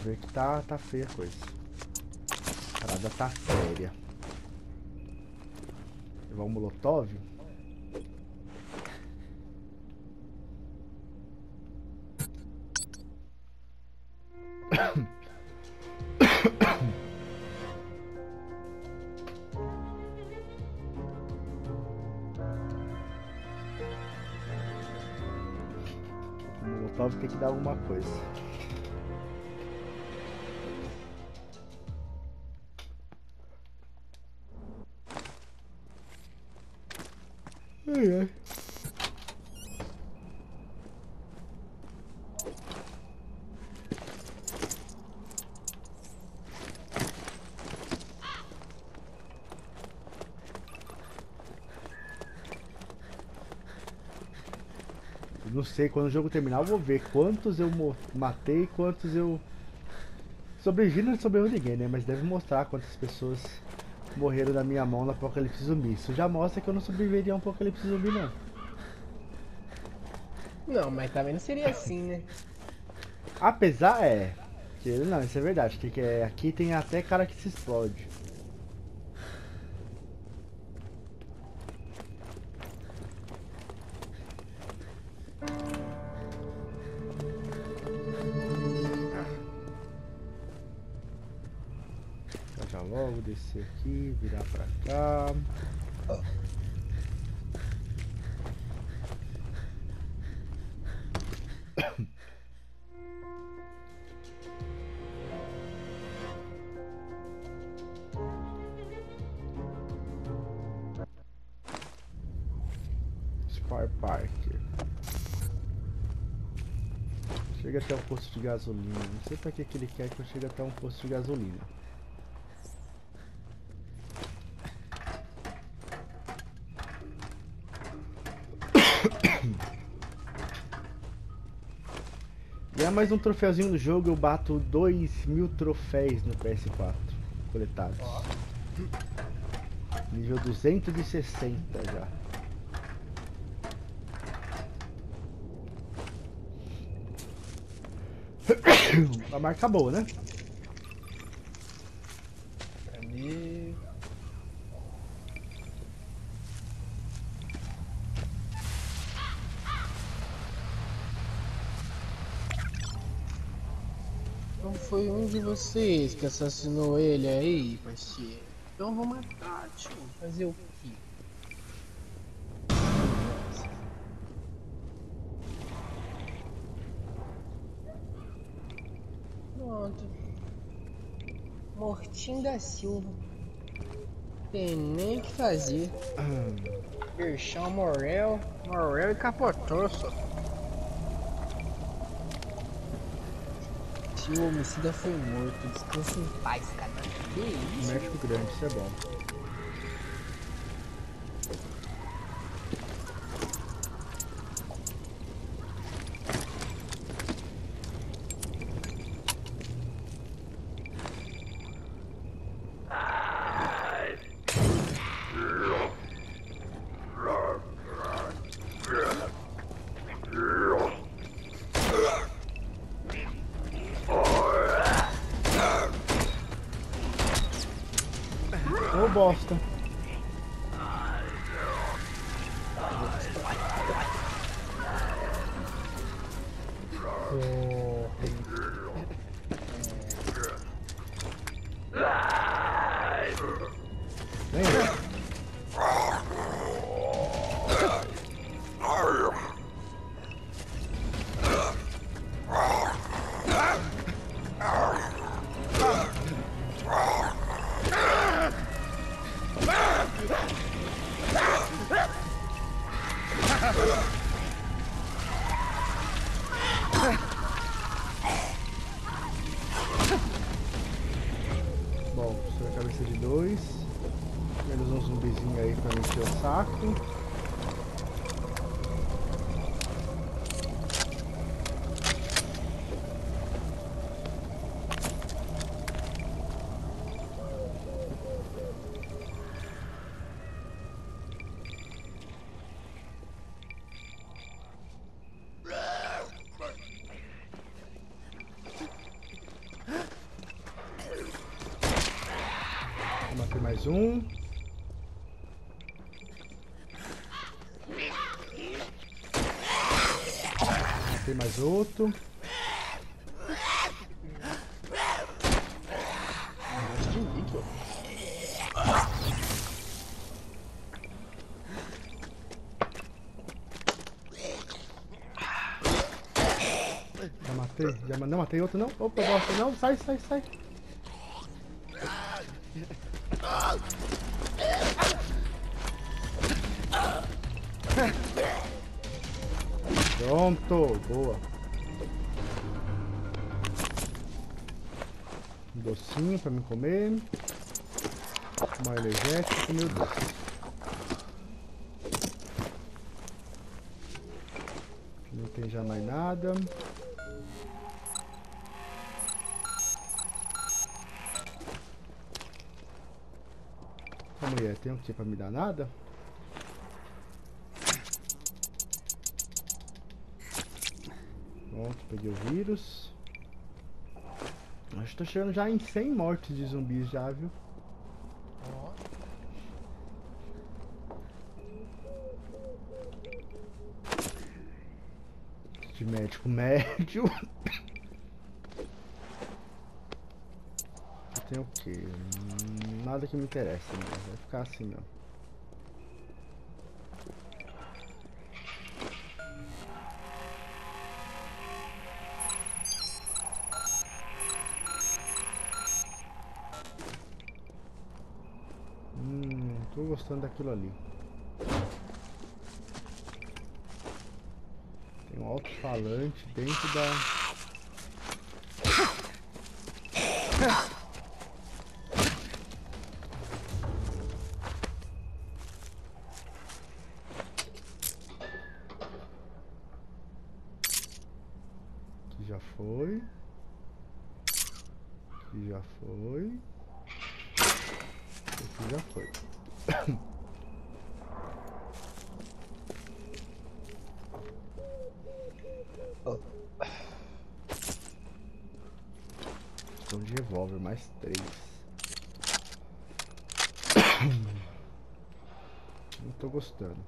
ver que tá feia a coisa. A parada tá séria. Levar um molotov? O molotov tem que dar alguma coisa. Ai, ai. Eu não sei, quando o jogo terminar eu vou ver quantos eu matei e quantos eu sobrevivi. Não sobreviveu ninguém, né? Mas deve mostrar quantas pessoas morreram na minha mão no Apocalipse Zumbi. Isso já mostra que eu não sobreviveria a um Apocalipse Zumbi, não. Não, mas também não seria assim, né? Apesar, não, isso é verdade. Aqui tem até cara que se explode. Já logo descer aqui, virar pra cá. Spar Parker. Chega até um posto de gasolina. Não sei pra que ele quer que eu chegue até um posto de gasolina. E é mais um troféuzinho do jogo, eu bato 2000 troféus no PS4 coletados. Nível 260 já. Uma marca boa, né? Cadê? Então foi um de vocês que assassinou ele aí, parceiro. Então vou matar, tio. Fazer o quê? Pronto. Mortinho da Silva. Tem nem o que fazer. Berchão Morel e capotou, só. O homicida foi morto, descansa em paz, cara. Que isso? México grande, isso é bom. Ô bosta. Vem. Bom, sou a cabeça de dois. Menos um zumbizinho aí pra me encher o saco. Eu matei mais um. Matei mais outro. Monte de níquel. Já matei? Não matei outro não? Opa, bosta, não, sai, sai, sai. Pronto, boa. Um docinho pra me comer. Uma energética, meu Deus. Não tem já mais nada. A mulher tem o que pra me dar nada? Pronto, peguei o vírus. Acho que tô chegando já em 100 mortes de zumbis já, viu? Ó. De médico médio. Tem o que? Nada que me interessa, né? Vai ficar assim mesmo. Tô gostando daquilo ali. Tem um alto-falante dentro da... Aqui já foi. Aqui já foi. Aqui já foi. Estou de revólver, mais 3. Não tô gostando.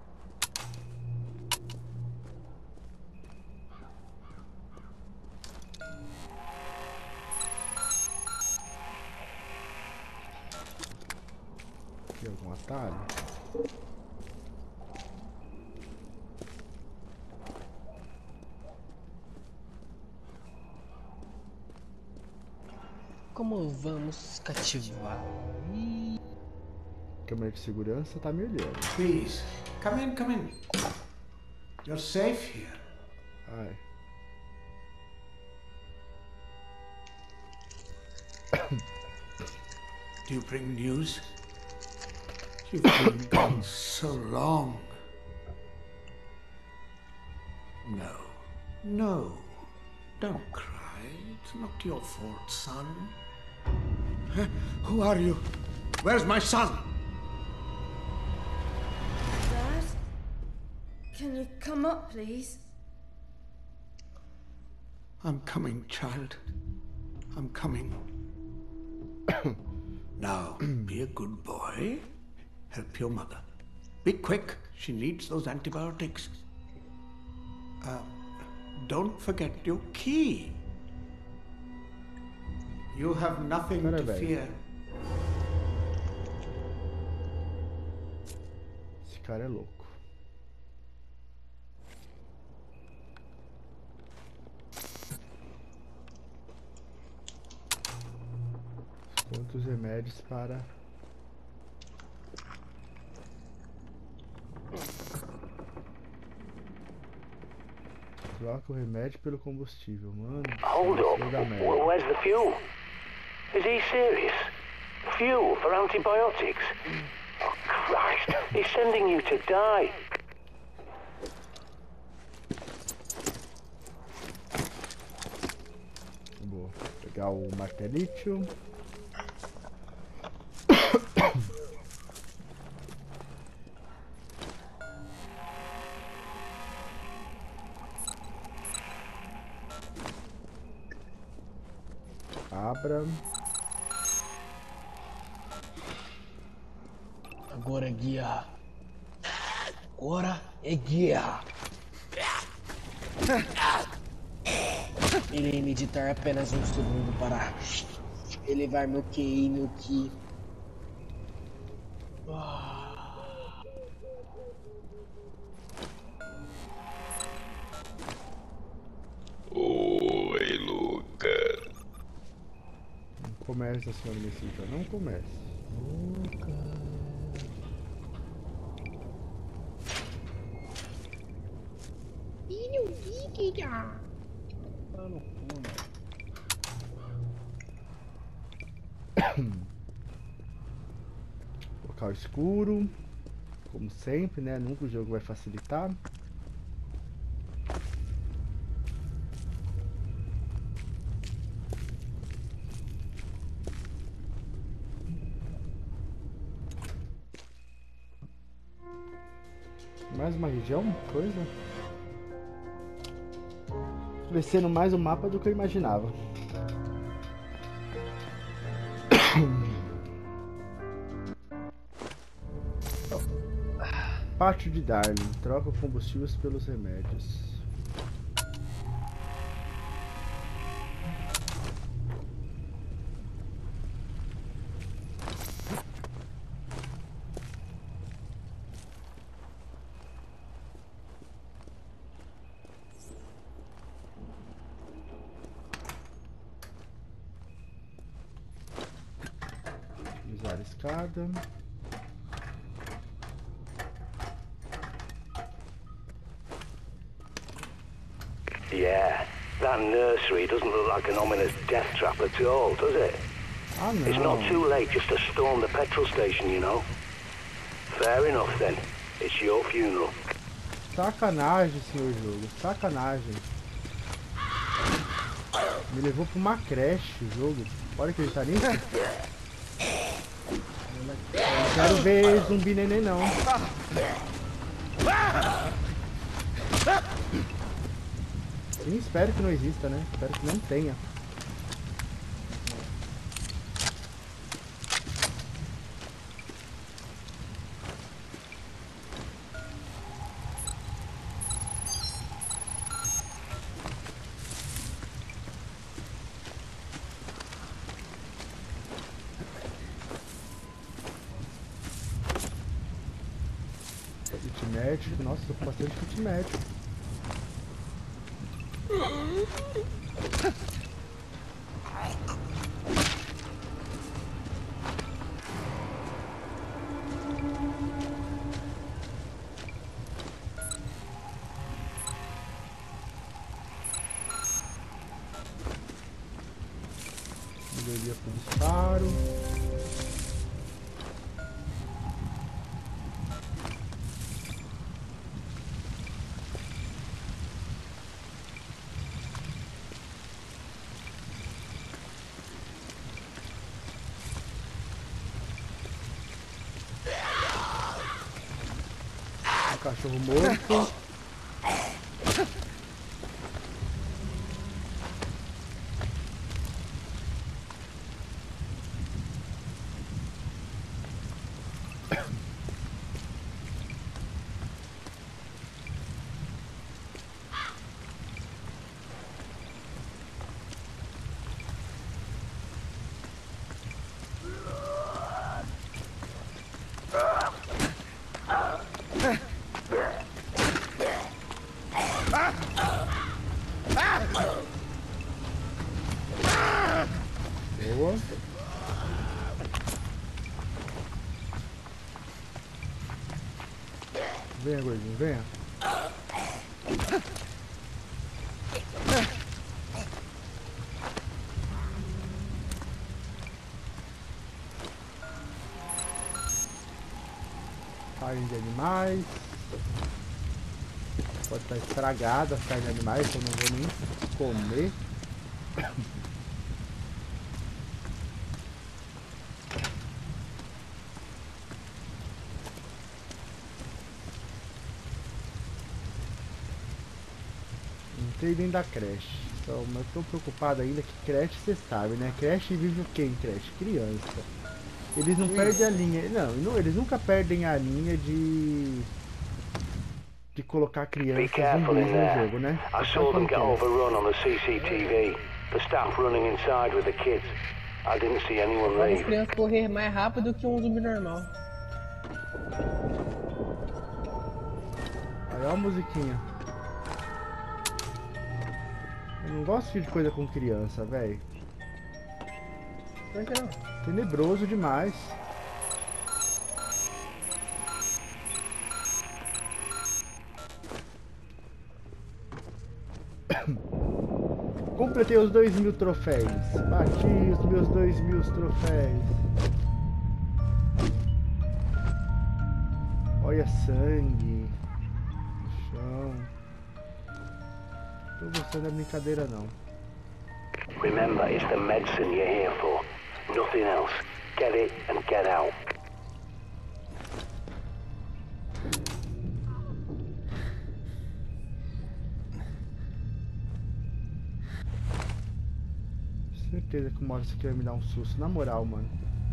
Aqui algum atalho? Como vamos cativar? Câmera de segurança tá me olhando. Please, come in, come in. You're safe here. Ai. Do you bring news? You've been gone so long. No, no, don't cry. It's not your fault, son. Huh? Who are you? Where's my son? Dad? Can you come up, please? I'm coming, child. I'm coming. Now, be a good boy. Help your mother. Be quick. She needs those antibiotics. Don't forget your key. You have nothing to fear. Esse cara é louco. Quantos remédios para... Troca o remédio pelo combustível, mano. Hold up. Where's the fuel? Is he serious? Fuel for antibiotics? Oh, Christ. He's sending you to die. Vou pegar o martelito. cabra. Agora é guia. Agora é guia. Irei meditar apenas um segundo para elevar meu QI e meu Ki. Oi, Luca. Não comece, senhora Mesquita, não comece. Local escuro, como sempre, né? Nunca o jogo vai facilitar. Mais uma região, coisa. Crescendo mais o mapa do que eu imaginava. Pátio de Darling. Troca combustíveis pelos remédios. Utilizar a escada. Yeah, that nursery doesn't look like an ominous death trap at all, does it? Ah, não. It's not too late just to storm the petrol station, you know. Fair enough then. It's your funeral. Sacanagem, senhor jogo. Sacanagem. Me levou pra uma creche o jogo. Pode acreditar nisso? Não quero ver zumbi neném não. Sim, espero que não exista, né? Espero que não tenha. Kit médico, nossa, tô com bastante kit médico. Melhoria pro disparo. Cachorro morto. Boa. Venha, gordinho, venha. Carne de animais. Pode estar estragada as carnes de animais, então não vou nem comer. Entrei dentro da creche. Então, mas tô preocupado ainda que creche, você sabe, né? Creche vive o que em creche? Criança. Eles não perdem a linha. Não, eles nunca perdem a linha de colocar crianças zumbis no jogo, né? I saw them get overrun on the CCTV. The staff running inside with the kids. I didn't see anyone Olha as leave. crianças correr mais rápido que um zumbi normal. Aí ó a musiquinha. Eu não gosto de coisa com criança, velho. Por que não? Tenebroso demais. Completei os 2.000 troféus. Bati os meus 2.000 troféus. Olha sangue no chão. Tô gostando da brincadeira não. Remember, it's the medicine you're here for. Nothing else. Get it and get out. Certeza que uma hora isso aqui vai me dar um susto, na moral, mano.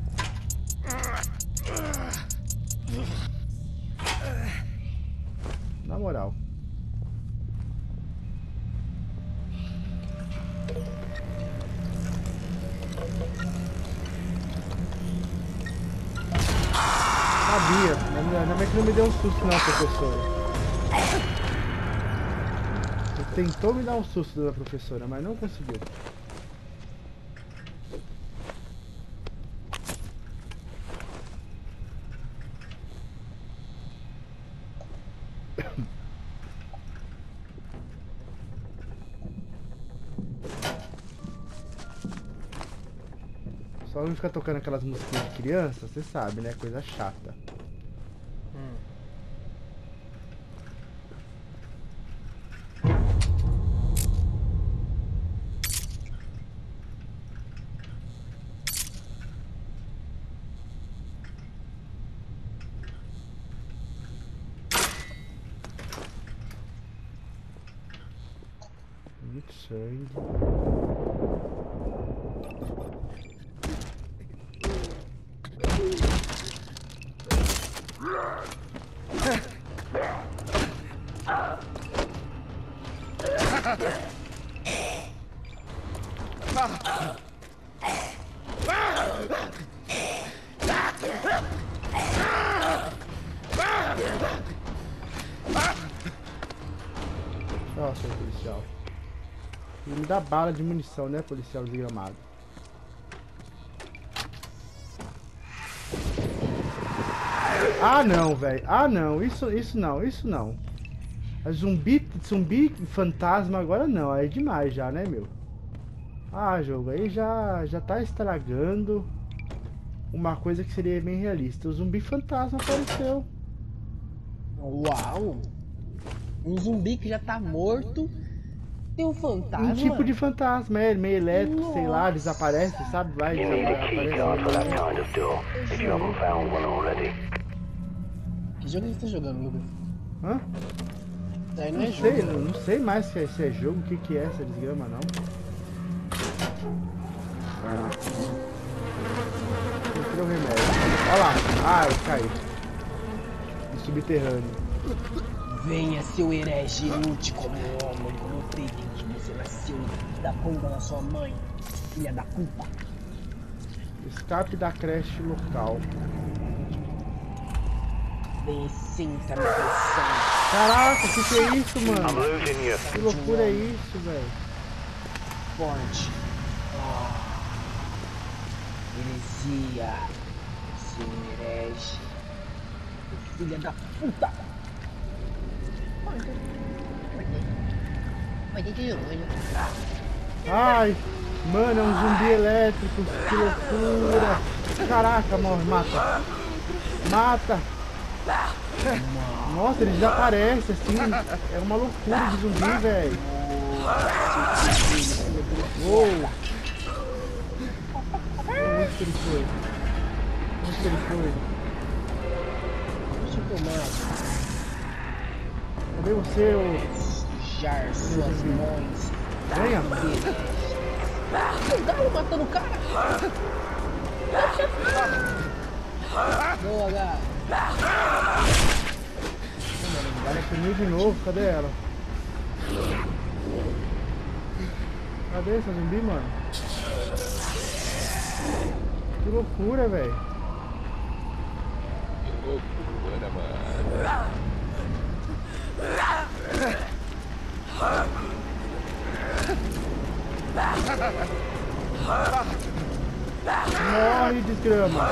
Na moral. Sabia, ainda bem que não me deu um susto não, professora. Você tentou me dar um susto da professora, mas não conseguiu. Só não ficar tocando aquelas musiquinhas de criança, você sabe, né? Coisa chata. Muito sangue. Nossa, policial. Ele me dá bala de munição, né, policial desgramado? Ah, não, velho. Ah, não. Isso não. A zumbi fantasma agora não. Aí é demais já, né, meu? Ah, jogo, aí já tá estragando uma coisa que seria bem realista. O zumbi fantasma apareceu. Uau! Um zumbi que já tá morto. Tem um fantasma. Um tipo de fantasma, meio elétrico, sei lá, desaparece, sabe? Vai, You need a key card for that kind of door, if you haven't found one already. Que jogo você tá jogando, Lucas? Hã? Isso aí não é Não jogo. sei, não sei mais se é jogo, o que é essa desgrama, não. Entrou o remédio. Olha lá. Ah, eu caí. No subterrâneo. Venha, seu herege, lute como homem, como pretende. Você nasceu da bunda da sua mãe, filha da puta. Escape da creche local. Venha e sinta minha pressão. Caraca, que é isso, I'm mano? losing you. Que loucura é isso, velho? Forte. Heresia. Seu herege. Filha da puta. Ai, mano, é um zumbi elétrico. Que loucura. Caraca, morre, mata. Mata. Nossa, ele desaparece assim. É uma loucura de zumbi, velho. Uou. Onde que ele foi? Onde que ele foi? Deixa eu tomar. Cadê você, ô? Sujar suas mãos Venha. O galo matando o cara. Boa, galo. Ela sumiu de novo, cadê ela? Cadê essa zumbi, mano? Que loucura, velho. Que loucura, mano. Morre, desgrama.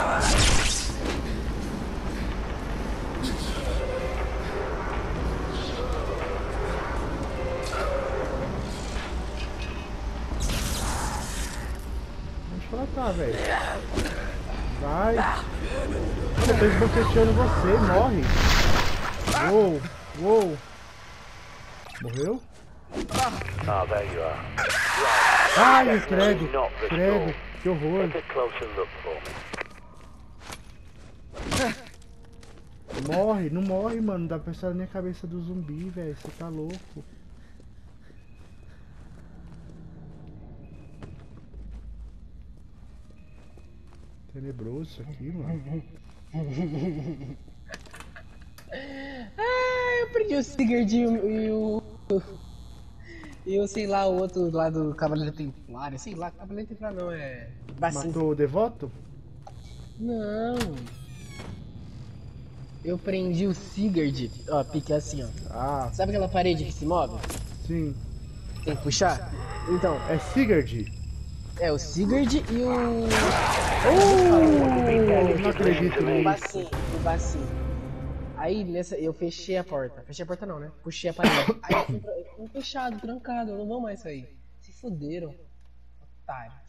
Onde ela tá, velho? Vai. Olha, eu tô esboqueteando você, morre. Uou, uou. Morreu? Ah, there you are. Ai, credo, credo, que horror. Take a closer look for me. Morre, não morre, mano. Não dá pra pensar na minha cabeça do zumbi, velho. Você tá louco. Tenebroso isso aqui, mano. Ah, eu perdi o Sigurd e o sei lá, o outro lá do Cavaleiro Templário. Sei lá, Cavaleiro Templário não, é... Bacin. Matou o devoto? Não. Eu prendi o Sigurd. Ó, pique assim, ó. Ah, Sabe aquela parede que se move? sim. Tem que puxar? Então, É Sigurd. é o Sigurd e o... Não acredito O nisso. Bacin, o Bacin. Aí nessa, eu fechei a porta. Fechei a porta não, né? Puxei a parede. Aí eu fui fechado, trancado, eu não vou mais sair. Se fuderam, otário.